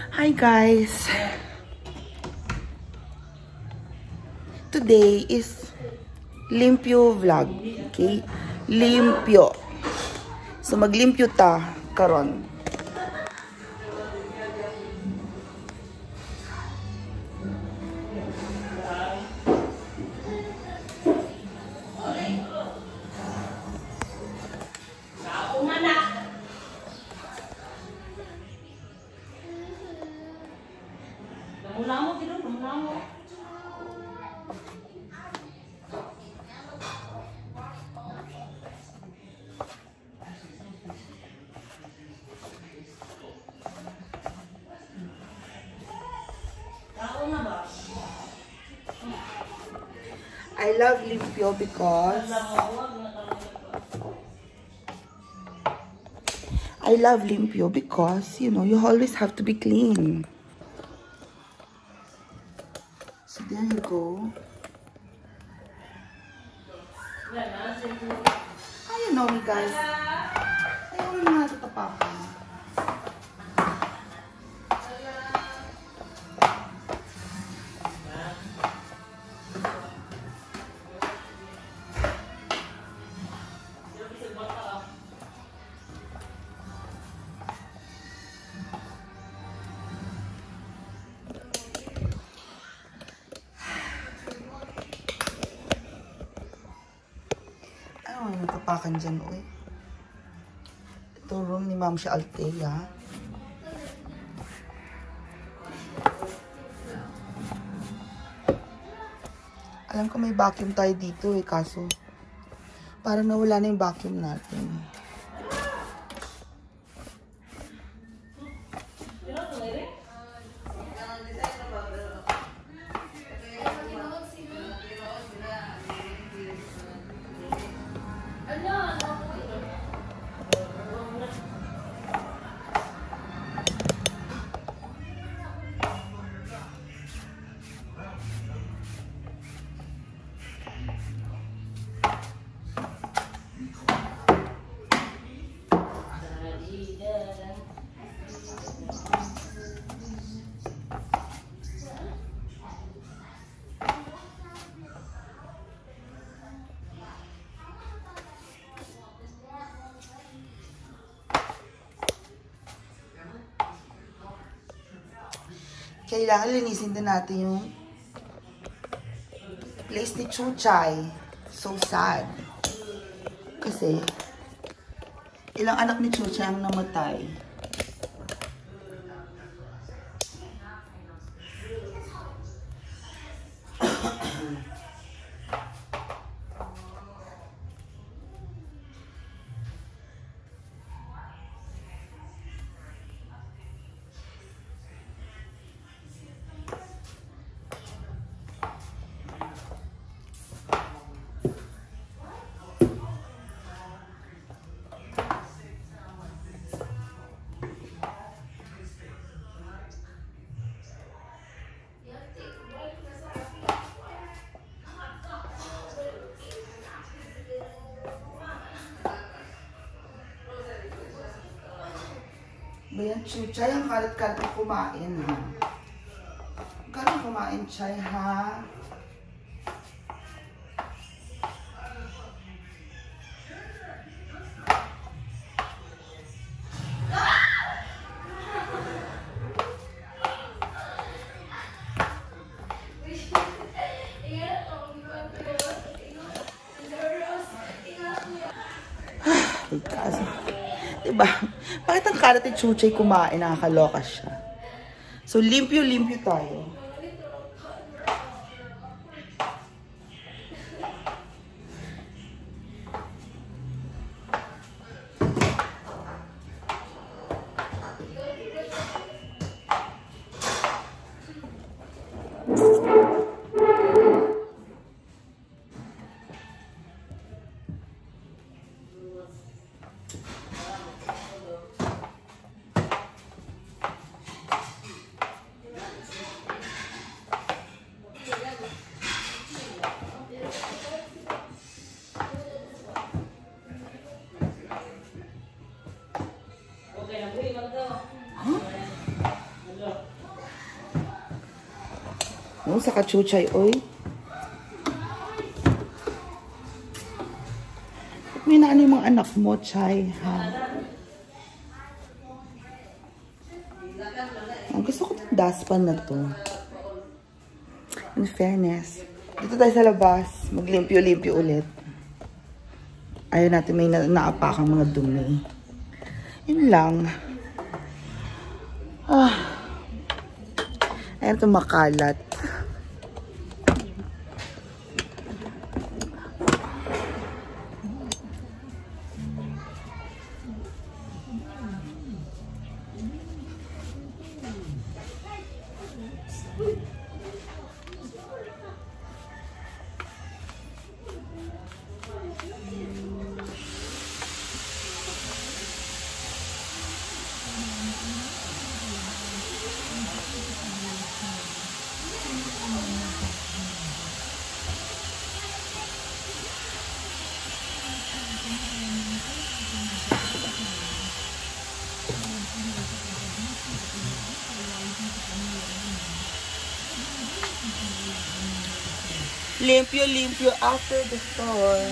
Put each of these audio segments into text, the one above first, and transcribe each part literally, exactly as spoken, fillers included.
Hi guys! Today is limpyo vlog. Okay? Limpyo. So maglimpyo ta karon. I love limpyo because I love limpyo because you know you always have to be clean. So there you go. Ah, you know me guys. Ayaw na nga sa tapakan. Ano yung tapakan dyan, uy? Ito room ni Ma'am siya Altea. Alam ko may vacuum tayo dito eh, kaso parang nawala na yung vacuum natin. Kailangan linisin din natin yung place ni Chuchay. So sad. Kasi, ilang anak ni Chuchay ang namatay. Bayan, Chuchay, ang kalat-kalat na kumain, ha? Kano kumain, Chay, ha? Kaso, diba? Bakit ang kalat ni Chuchay kumain? Nakakaloka siya. So, limpyo-limpyo tayo. No, sa kachuchay, oy. May naano yung mga anak mo, Chay, ha? Ang gusto ko ng dustpan na to. In fairness. Dito tayo sa labas. Maglimpyo-limpyo ulit. Ayaw natin may na naapakang mga dumi. Yun lang. Ah. Ayan ito makalat. Limpyo-limpyo after the storm.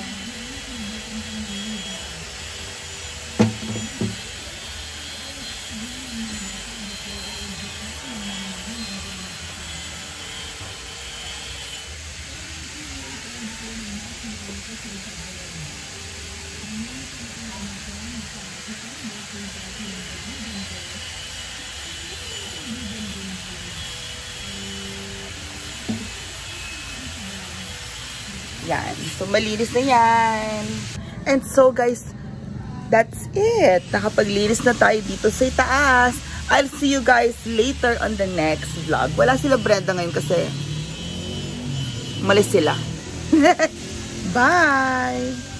Yan. So, malinis na yan. And so, guys, that's it. Nakapaglinis na tayo dito sa itaas. I'll see you guys later on the next vlog. Wala sila Brenda ngayon kasi malis sila. Bye!